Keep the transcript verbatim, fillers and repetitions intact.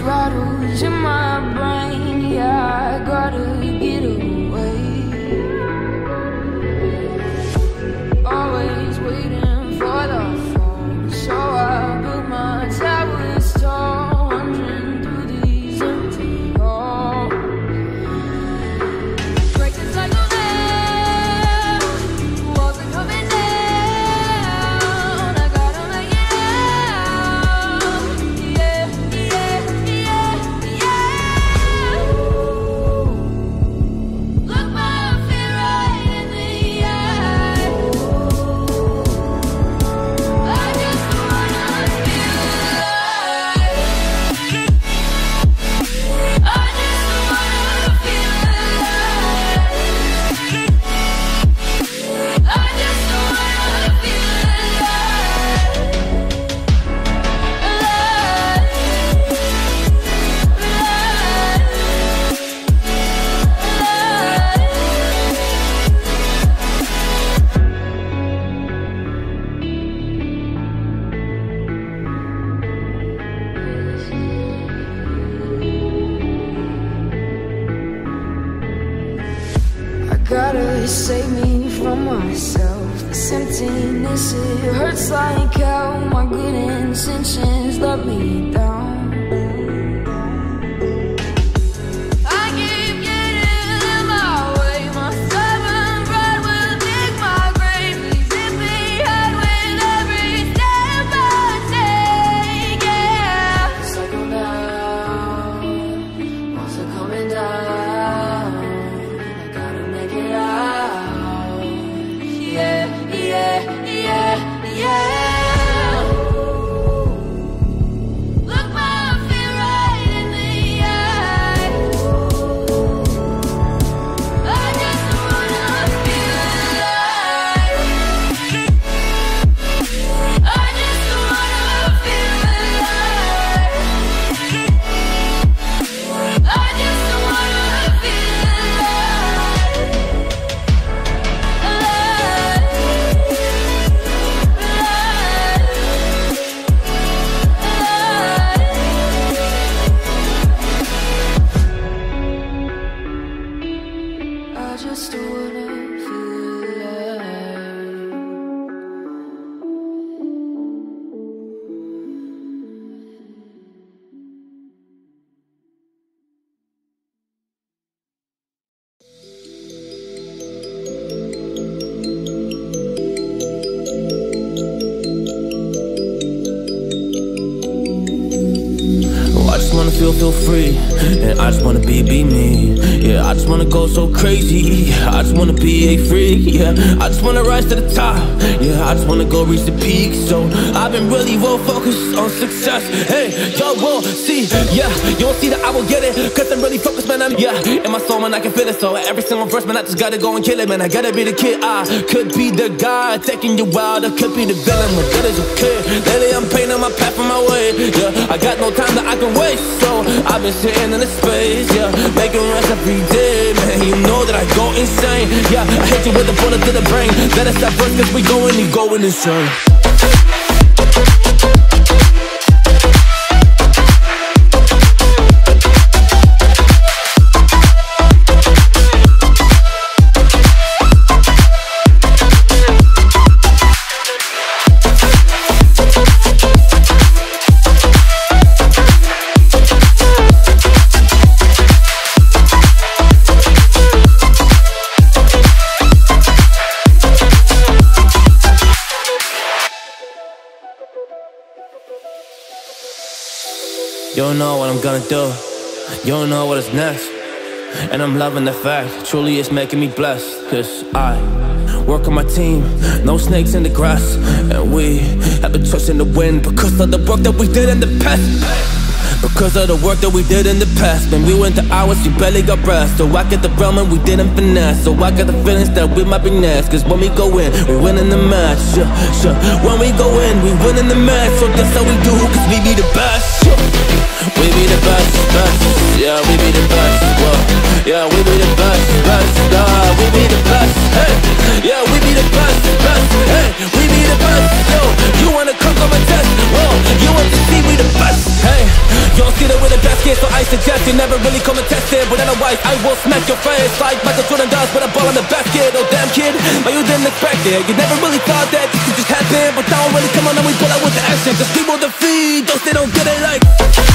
rattles in my brain. Yeah, I gotta get away. Always waiting for the phone, so I built my towers tall, wandering through these empty halls. Break the cycle now, walls are coming down. I gotta make it out. Yeah, yeah, yeah, yeah. Look my fear right in the eye. I just wanna feel alive. I just wanna feel alive. I just wanna feel alive. I gotta save me from myself. This emptiness, it hurts like hell. My good intentions let me down. I keep getting in my way. My stubborn pride will dig my grave. Please hit me hard with every step I take. Yeah, cycle down, walls are coming down. I gotta make it out. Yeah, yeah, yeah, yeah. Look my fear right in the eye. I just wanna feel alive. I just wanna feel alive. I just wanna feel alive. I just wanna feel alive. Oh, I just wanna feel, feel free, and I just wanna be, be me. Yeah, I just wanna go so crazy. Yeah, I just wanna be a freak. Yeah, I just wanna rise to the top. Yeah, I just wanna go reach the peak. So I've been really well focused on success. Hey, y'all will see. Yeah, you won't see that I will get it, cause I'm really focused, man. I'm, yeah, in my soul, man, I can feel it. So every single verse, man, I just gotta go and kill it, man. I gotta be the kid. I could be the guy taking you wild, I could be the villain, but that is okay. Lately I'm painting my path on my way. Yeah, I got no time that I can waste, so I've been sitting in the space, yeah, making rest every day, man. You know that I go insane. Yeah, I hit you with a bullet to the brain. Let us stop first, cause we going, you going insane. You don't know what I'm gonna do, you don't know what is next. And I'm loving the fact, truly it's making me blessed. Cause I work on my team, no snakes in the grass. And we have been trusting the wind because of the work that we did in the past. Because of the work that we did in the past. Man, we went to hours, you barely got rest. So I get the realm and we didn't finesse. So I got the feelings that we might be next. Cause when we go in, we win in the match. Yeah, sure. When we go in, we win in the match. So that's how we do, cause we be the best. Yeah. We be the best, best. Yeah, we be the best. Whoa. Yeah, we be the best, best. Nah, we be the best. Hey, yeah, we be the best, best. Hey, we be the best. Yo, you wanna come come and test? Whoa, you want to see we the best? Hey, you don't see that we're the best. it, so I suggest you never really come and test it. But otherwise, I will smack your face like Michael Jordan does with a ball in the basket. Oh damn kid, but you didn't expect it. You never really thought that this could just happen. But now really come on and we pull out with the action. Cause people defeat those they don't get it like